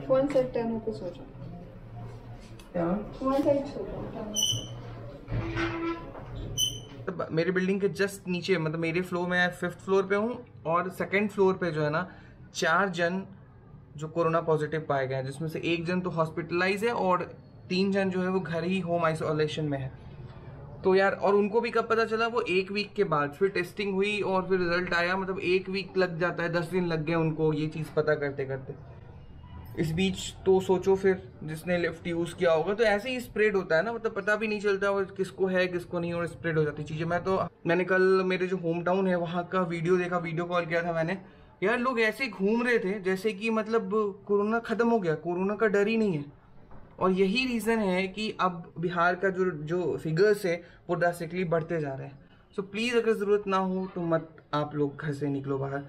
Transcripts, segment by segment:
One side 10 rupees हो जाए, one side सो जाए। मेरी बिल्डिंग के जस्ट नीचे, मतलब मेरे फ्लोर में 5th फ्लोर पे हूँ और 2nd फ्लोर पे जो है ना 4 जन जो कोरोना पॉजिटिव पाए गए हैं, जिसमें से 1 जन तो हॉस्पिटलाइज है और 3 जन जो है वो घर ही होम आइसोलेशन में है। तो यार, और उनको भी कब पता चला, वो 1 वीक के बाद फिर टेस्टिंग हुई और फिर रिजल्ट आया। मतलब 1 वीक लग जाता है, 10 दिन लग गए उनको ये चीज़ पता करते करते। इस बीच तो सोचो फिर जिसने लिफ्ट यूज़ किया होगा, तो ऐसे ही स्प्रेड होता है ना, मतलब पता भी नहीं चलता और किसको है किसको नहीं, और स्प्रेड हो जाती चीज़ें। मैंने कल मेरे जो होम टाउन है वहाँ का वीडियो देखा, वीडियो कॉल किया था मैंने। यार लोग ऐसे घूम रहे थे जैसे कि मतलब कोरोना खत्म हो गया, कोरोना का डर ही नहीं है। और यही रीज़न है कि अब बिहार का जो फिगर्स है वो ड्रास्टिकली बढ़ते जा रहे हैं। सो प्लीज़ अगर ज़रूरत ना हो तो मत आप लोग घर से निकलो बाहर।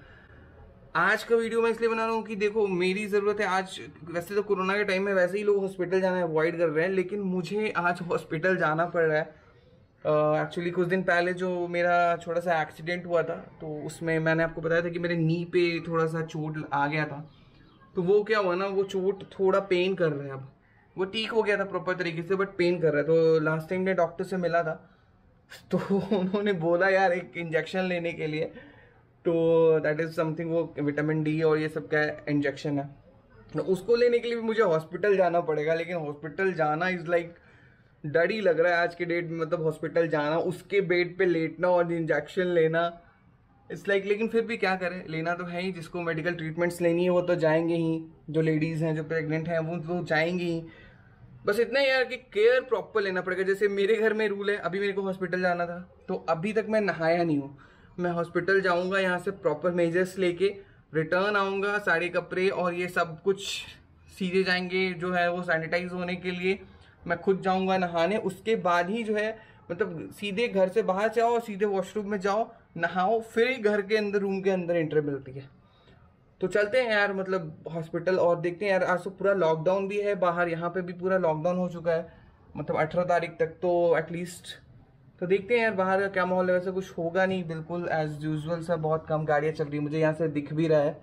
आज का वीडियो मैं इसलिए बना रहा हूँ कि देखो, मेरी ज़रूरत है आज। वैसे तो कोरोना के टाइम में वैसे ही लोग हॉस्पिटल जाना अवॉइड कर रहे हैं, लेकिन मुझे आज हॉस्पिटल जाना पड़ रहा है। एक्चुअली कुछ दिन पहले जो मेरा छोटा सा एक्सीडेंट हुआ था, तो उसमें मैंने आपको बताया था कि मेरे नी पे थोड़ा सा चोट आ गया था। तो वो क्या हुआ ना, वो चोट थोड़ा पेन कर रहा है। अब वो ठीक हो गया था प्रॉपर तरीके से, बट पेन कर रहा है। तो लास्ट टाइम मैं डॉक्टर से मिला था, तो उन्होंने बोला यार एक इंजेक्शन लेने के लिए। तो दैट इज़ समथिंग, वो विटामिन डी और ये सब का इंजेक्शन है। तो उसको लेने के लिए भी मुझे हॉस्पिटल जाना पड़ेगा, लेकिन हॉस्पिटल जाना इज़ लाइक डर ही लग रहा है आज के डेट में। मतलब हॉस्पिटल जाना, उसके बेड पे लेटना और इंजेक्शन लेना, इट्स लाइक। लेकिन फिर भी क्या करें, लेना तो है ही। जिसको मेडिकल ट्रीटमेंट्स लेनी है वो तो जाएंगे ही, जो लेडीज़ हैं जो प्रेग्नेंट हैं वो तो जाएंगी ही। बस इतना ही यार कि केयर प्रॉपर लेना पड़ेगा। जैसे मेरे घर में रूल है, अभी मेरे को हॉस्पिटल जाना था तो अभी तक मैं नहाया नहीं हूँ। मैं हॉस्पिटल जाऊँगा, यहाँ से प्रॉपर मेजर्स लेके रिटर्न आऊँगा, सारे कपड़े और ये सब कुछ सीधे जाएंगे जो है वो सैनिटाइज होने के लिए। मैं खुद जाऊँगा नहाने, उसके बाद ही जो है मतलब सीधे घर से बाहर से आओ और सीधे वॉशरूम में जाओ, नहाओ, फिर ही घर के अंदर रूम के अंदर एंट्री मिलती है। तो चलते हैं यार मतलब हॉस्पिटल, और देखते हैं यार। आज तो पूरा लॉकडाउन भी है बाहर, यहाँ पे भी पूरा लॉकडाउन हो चुका है, मतलब 18 तारीख तक तो एटलीस्ट। तो देखते हैं यार बाहर का क्या माहौल है। वैसे कुछ होगा नहीं, बिल्कुल एज यूजुअल सा, बहुत कम गाड़ियाँ चल रही, मुझे यहाँ से दिख भी रहा है।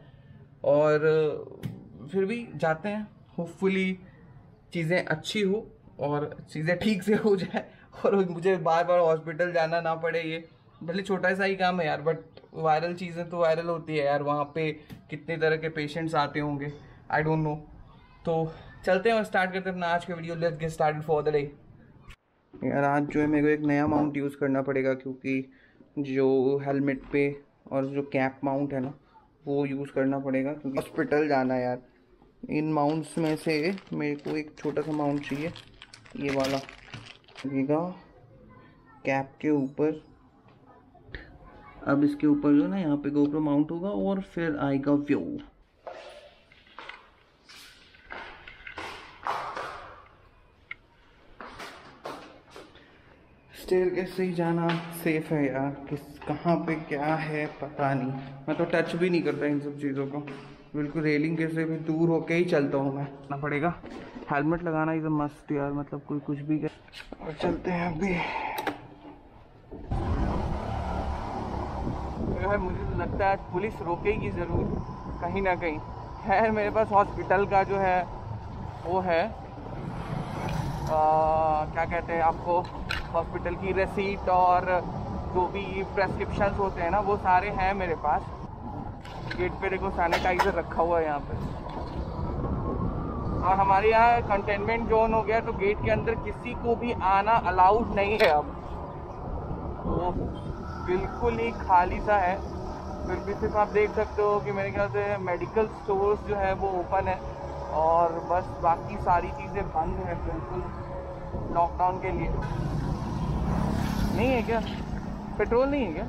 और फिर भी जाते हैं, होपफुली चीज़ें अच्छी हो और चीज़ें ठीक से हो जाए और मुझे बार बार हॉस्पिटल जाना ना पड़े। ये भले छोटा सा ही काम है यार, बट वायरल चीज़ें तो वायरल होती है यार। वहाँ पे कितने तरह के पेशेंट्स आते होंगे, आई डोंट नो। तो चलते हैं और स्टार्ट करते हैं अपना आज का video. Let's get started for the day. यार आज जो है मेरे को एक नया माउंट यूज़ करना पड़ेगा, क्योंकि जो हेलमेट पे और जो कैप माउंट है ना वो यूज़ करना पड़ेगा, क्योंकि हॉस्पिटल जाना है यार। इन माउंट्स में से मेरे को एक छोटा सा माउंट चाहिए, ये वाला लगेगा कैप के ऊपर। अब इसके ऊपर जो ना यहाँ पे गोप्रो माउंट होगा और फिर आएगा व्यू। स्टेयरकेस से ही जाना सेफ है यार, कहाँ पे क्या है पता नहीं। मैं तो टच भी नहीं करता इन सब चीज़ों को, बिल्कुल रेलिंग के से भी दूर होके ही चलता हूँ मैं। ना पड़ेगा हेलमेट लगाना इज मस्ट यार, मतलब कोई कुछ भी कर। और चलते हैं अभी यार। मुझे तो लगता है आज पुलिस रोकेगी ज़रूर कहीं ना कहीं। खैर मेरे पास हॉस्पिटल का जो है वो है क्या कहते हैं आपको, हॉस्पिटल की रसीट और जो भी प्रेस्क्रिप्शंस होते हैं ना वो सारे हैं मेरे पास। गेट पे देखो सैनिटाइज़र रखा हुआ है यहाँ पे। और हमारे यहाँ कंटेनमेंट जोन हो गया, तो गेट के अंदर किसी को भी आना अलाउड नहीं है अब। तो बिल्कुल ही खाली सा है। फिर भी सिर्फ आप देख सकते हो कि मेरे ख्याल से मेडिकल स्टोर्स जो है वो ओपन है और बस बाकी सारी चीज़ें बंद हैं बिल्कुल लॉकडाउन के लिए। नहीं है क्या पेट्रोल? नहीं है क्या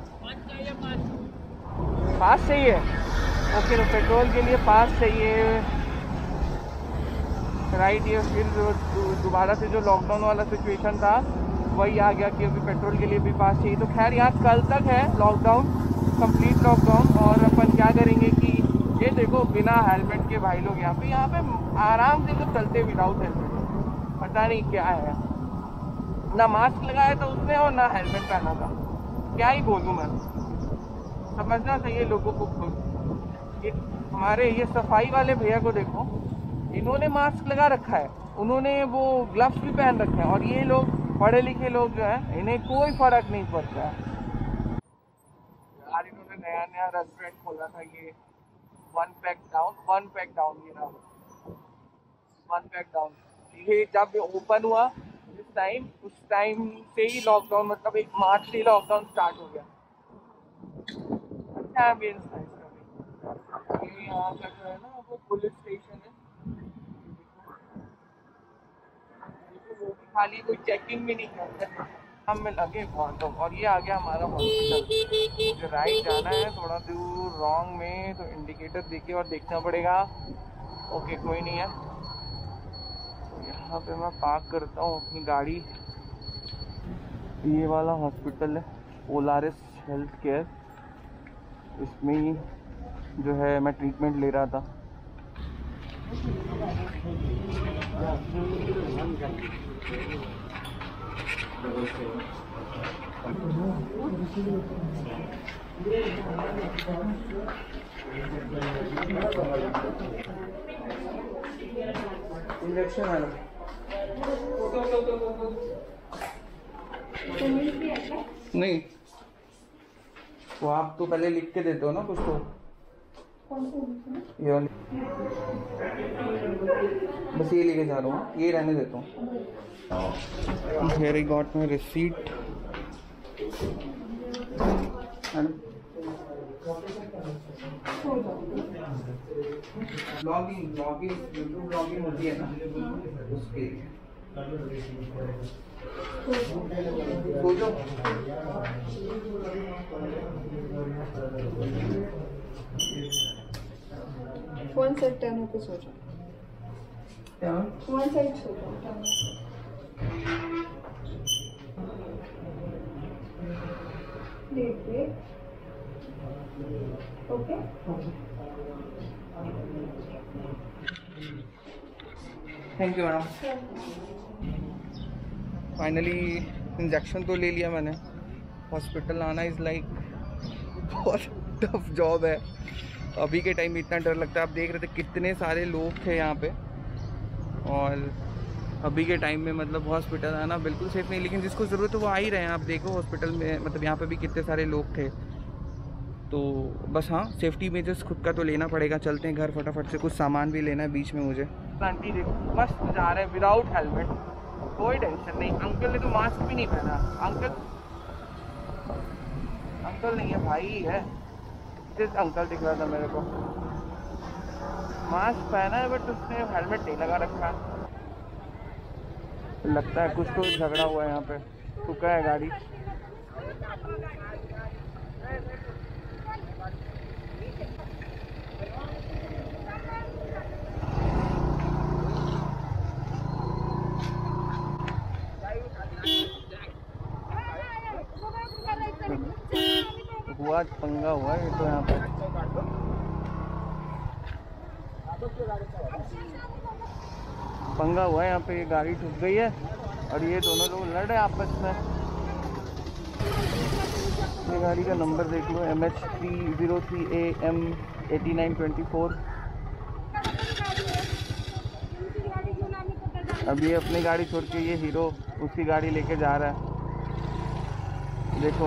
पास चाहिए? ओके, तो पेट्रोल के लिए पास चाहिए, राइट। ये फिर दोबारा से जो लॉकडाउन वाला सिचुएशन था वही आ गया कि अभी पेट्रोल के लिए भी पास चाहिए। तो खैर यहाँ कल तक है लॉकडाउन, कंप्लीट लॉकडाउन। और अपन क्या करेंगे कि ये देखो बिना हेलमेट के भाई लोग यहाँ पे आराम से तो चलते विदाउट हेलमेट, पता नहीं क्या है। ना मास्क लगाया था उसने और ना हेलमेट पहना था। क्या ही बोलूँ मैं, समझना चाहिए लोगों को खुद। हमारे ये सफाई वाले भैया को देखो, इन्होंने मास्क लगा रखा है, उन्होंने वो ग्लव्स भी पहन रखे हैं, और ये लोग पढ़े लिखे लोग जो हैं इन्हें कोई फर्क नहीं पड़ता है। यार इन्होंने नया नया रेस्टोरेंट खोला था, ये वन पैक डाउन ये रहा, वन पैक डाउन। ये जब ओपन हुआ उस टाइम से ही लॉकडाउन, मतलब 1 मार्च से लॉकडाउन स्टार्ट हो गया। अच्छा एम्बियंस था इसका भी। ये यहाँ का जो है ना वो पुलिस स्टेशन है, वो भी खाली कोई चेकिंग भी नहीं करता। हम में लगे बहुत लोग, और ये आ गया हमारा हॉस्पिटल। मुझे राइट जाना है थोड़ा दूर, रॉन्ग में तो इंडिकेटर देके और देखना पड़ेगा। ओके कोई नहीं है, यहाँ पे मैं पार्क करता हूँ अपनी गाड़ी। ये वाला हॉस्पिटल है पोलारिस हेल्थ केयर, इसमें ही जो है मैं ट्रीटमेंट ले रहा था। इंजेक्शन है नहीं, तो आप तो पहले लिख के देते हो ना कुछ तो। ये बस ये लेके जा रहा हूँ, ये रहने देता हूँ। Here I got my receipt. Logging YouTube logging होती है ना उसके वन साइड 10 रुपीज हो जाए, वन साइड सो जाओ। Okay thank you madam. Finally injection तो ले लिया मैंने। हॉस्पिटल आना इज़ लाइक बहुत टफ जॉब है। अभी के टाइम में इतना डर लगता है। आप देख रहे थे कितने सारे लोग थे यहाँ पे, और अभी के टाइम में मतलब हॉस्पिटल आना बिल्कुल सेफ नहीं, लेकिन जिसको ज़रूरत है वो आ ही रहे हैं। आप देखो हॉस्पिटल में मतलब यहाँ पे भी कितने सारे लोग थे, तो बस हाँ सेफ्टी मेजर्स खुद का तो लेना पड़ेगा। चलते हैं घर फटाफट से, कुछ सामान भी लेना है बीच में मुझे। आंटी देखो मस्त जा रहे हैं विदाउट हेलमेट, कोई टेंशन नहीं। अंकल ने तो मास्क भी नहीं पहना। अंकल नहीं है भाई है, जिस अंकल दिख रहा था मेरे को, मास्क पहना है बट उसने हेलमेट नहीं लगा रखा। लगता है कुछ तो झगड़ा हुआ है यहाँ पे, रुका है गाड़ी। हुआ पंगा हुआ है तो यहाँ पे पंगा हुआ है, यहाँ पे ये गाड़ी ठुक गई है और ये दोनों लोग लड़ रहे हैं आपस में। ये गाड़ी का नंबर देख लो, MH303AM8924। अब ये अपनी गाड़ी छोड़ के ये हीरो उसकी गाड़ी लेके जा रहा है, देखो।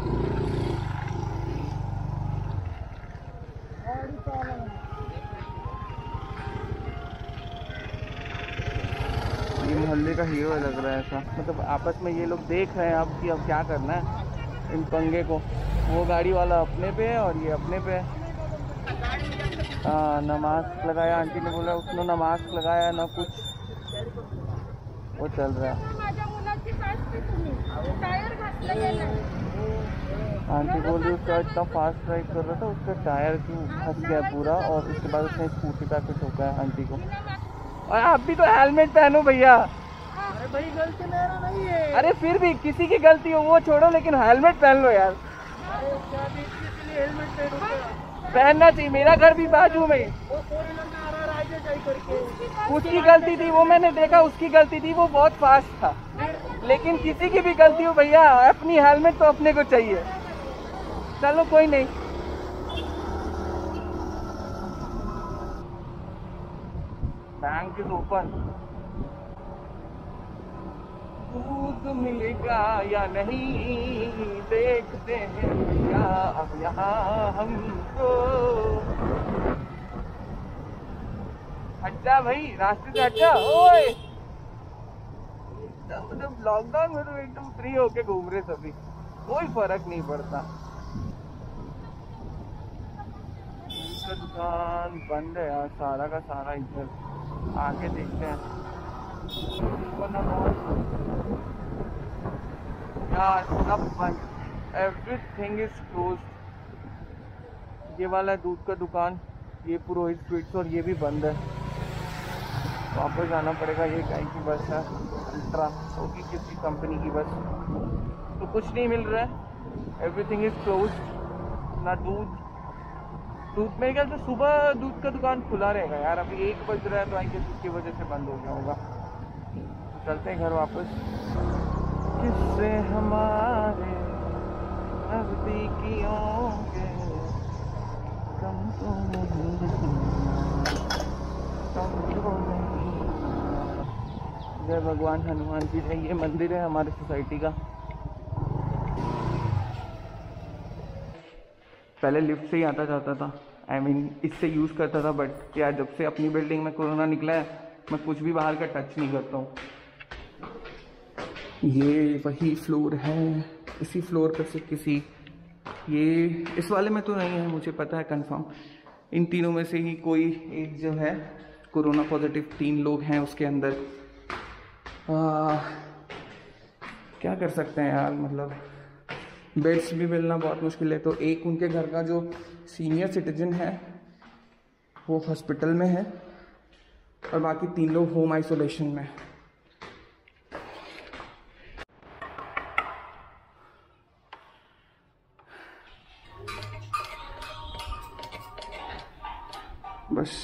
ये मोहल्ले का हीरो लग रहा है ऐसा, मतलब आपस में ये लोग देख रहे हैं अब कि अब क्या करना है इन पंगे को। वो गाड़ी वाला अपने पे है और ये अपने पे है। हाँ ना मास्क लगाया, आंटी ने बोला उसने ना मास्क लगाया ना कुछ, वो चल रहा है। आंटी बोल रही उसका इतना फास्ट ड्राइव कर रहा था, उसका टायर क्यों फंस गया पूरा, और उसके बाद उसने स्कूटी पे आके ठोका है आंटी को। और आप भी तो हेलमेट पहनो भैया। अरे भाई गलती मेरा नहीं है। अरे फिर भी किसी की गलती हो वो छोड़ो, लेकिन हेलमेट पहन लो यार। अरे क्या इसलिए हेलमेट पहनना चाहिए। मेरा घर भी बाजू में, वो करके उसकी गलती थी, वो मैंने देखा उसकी गलती थी, वो बहुत फास्ट था। लेकिन किसी की भी गलती हो भैया, अपनी हेलमेट तो अपने को चाहिए। चलो कोई नहीं। Bank is open. दूध मिलेगा या नहीं देखते हैं क्या अब यहाँ हमको। अच्छा भाई रास्ते से अच्छा। ओए मतलब लॉकडाउन में तो एकदम फ्री होके घूम रहे सभी, कोई फर्क नहीं पड़ता। दुकान बंद है यार, सारा का सारा। इधर आके देखते हैं यार, सब बंद, एवरीथिंग इज क्लोज्ड। ये वाला है दूध का दुकान, ये पुरोहित स्वीट्स, और ये भी बंद है। वापस जाना पड़ेगा। ये गाय की बस है, अल्ट्रा होगी किसी कंपनी की बस। तो कुछ नहीं मिल रहा है, एवरीथिंग इज क्लोज्ड। ना दूध मेरे ख्याल से सुबह दूध का दुकान खुला रहेगा यार। अभी 1 बज रहा है तो आई गेस उसकी वजह से बंद हो गया होगा। तो चलते हैं घर वापस। किससे हमारे नजदीकियों के कम तो नहीं। जय भगवान हनुमान जी है। ये मंदिर है हमारे सोसाइटी का। पहले लिफ्ट से ही आता जाता था, इससे यूज़ करता था, बट यार जब से अपनी बिल्डिंग में कोरोना निकला है मैं कुछ भी बाहर का टच नहीं करता हूँ। ये वही फ्लोर है, इसी फ्लोर पर से किसी, ये इस वाले में तो नहीं है, मुझे पता है कंफर्म। इन तीनों में से ही कोई एक जो है कोरोना पॉजिटिव 3 लोग हैं उसके अंदर। क्या कर सकते हैं यार, मतलब बेड्स भी मिलना बहुत मुश्किल है। तो एक उनके घर का जो सीनियर सिटीजन है वो हॉस्पिटल में है और बाकी 3 लोग होम आइसोलेशन में। बस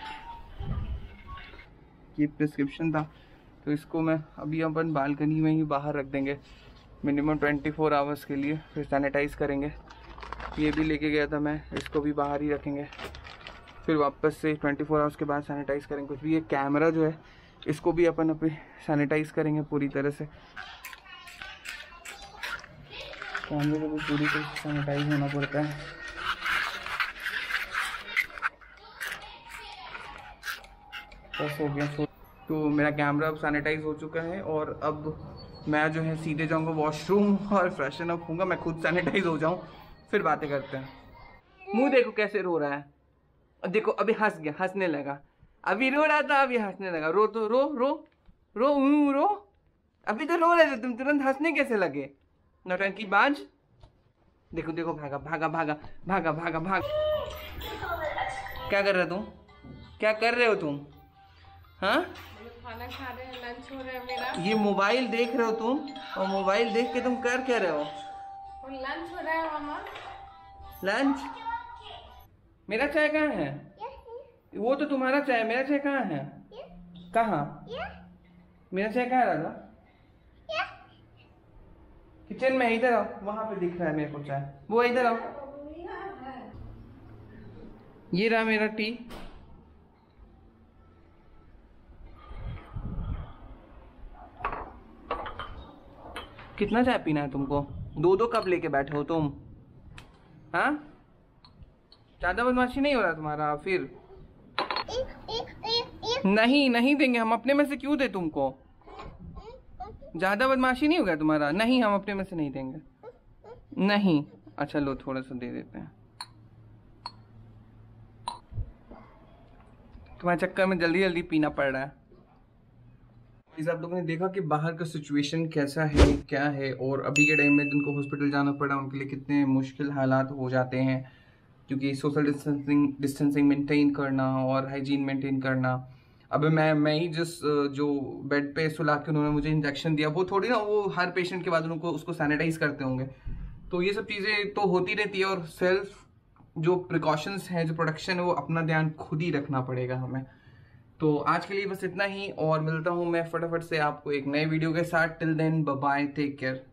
ये प्रिस्क्रिप्शन था, तो इसको मैं अभी अपन बालकनी में ही बाहर रख देंगे मिनिमम 24 आवर्स के लिए, फिर सैनिटाइज़ करेंगे। ये भी लेके गया था मैं, इसको भी बाहर ही रखेंगे, फिर वापस से 24 आवर्स के बाद सैनिटाइज़ करेंगे। कुछ भी ये कैमरा जो है इसको भी अपन अभी सैनिटाइज़ करेंगे पूरी तरह से। कैमरे को भी पूरी तरह से सैनिटाइज होना पड़ता है। बस हो गया। तो मेरा कैमरा अब सैनिटाइज हो चुका है और अब मैं जो है सीधे जाऊंगा वॉशरूम और फ्रेशन अप होऊंगा। मैं खुद सैनिटाइज हो जाऊं, फिर बातें करते हैं। मुंह देखो कैसे रो रहा है, अब देखो अभी हंस गया, हंसने लगा। अभी रो रहा था, अभी हंसने लगा। रो तो रो रो रो रो, अभी तो रो रहे थे तुम, तुरंत हंसने कैसे लगे? नौटंकी बाज। देखो देखो भागा भागा भागा भागा भागा भाग। क्या कर रहे तुम, क्या कर रहे हो तुम? हाँ खाना खा रहे हैं, लंच हो रहा है मेरा। ये मोबाइल देख रहे हो तुम, और मोबाइल देख के तुम कर क्या रहे हो? और लंच हो रहा है मामा। लंच? मेरा चाय कहाँ है? वो तो तुम्हारा चाय, मेरा चाय कहाँ है? कहाँ? मेरा चाय कहाँ रहा? किचन में। इधर आओ, वहां पे दिख रहा है मेरे को चाय, वो इधर आओ। ये रहा मेरा टी। कितना चाय पीना है तुमको? 2-2 कप लेके बैठे हो तुम? हाँ, ज्यादा बदमाशी नहीं हो रहा तुम्हारा? फिर नहीं नहीं देंगे हम, अपने में से क्यों दे तुमको? ज्यादा बदमाशी नहीं हो गया तुम्हारा? नहीं, हम अपने में से नहीं देंगे। नहीं, अच्छा लो थोड़ा सा दे देते हैं। तुम्हारे चक्कर में जल्दी जल्दी पीना पड़ रहा है। आप लोगों ने देखा कि बाहर का सिचुएशन कैसा है, क्या है, और अभी के टाइम में जिनको हॉस्पिटल जाना पड़ा उनके लिए कितने मुश्किल हालात हो जाते हैं, क्योंकि सोशल डिस्टेंसिंग मेंटेन करना और हाइजीन मेंटेन करना। अब मैं ही जो बेड पे सुला के उन्होंने मुझे इंजेक्शन दिया, वो थोड़ी ना वो हर पेशेंट के बाद उनको उसको सैनिटाइज करते होंगे। तो ये सब चीज़ें तो होती रहती है, और सेल्फ जो प्रिकॉशंस हैं, जो प्रोटेक्शन है, वो अपना ध्यान खुद ही रखना पड़ेगा हमें। तो आज के लिए बस इतना ही, और मिलता हूँ मैं फटाफट से आपको एक नए वीडियो के साथ। Till then bye bye, take care.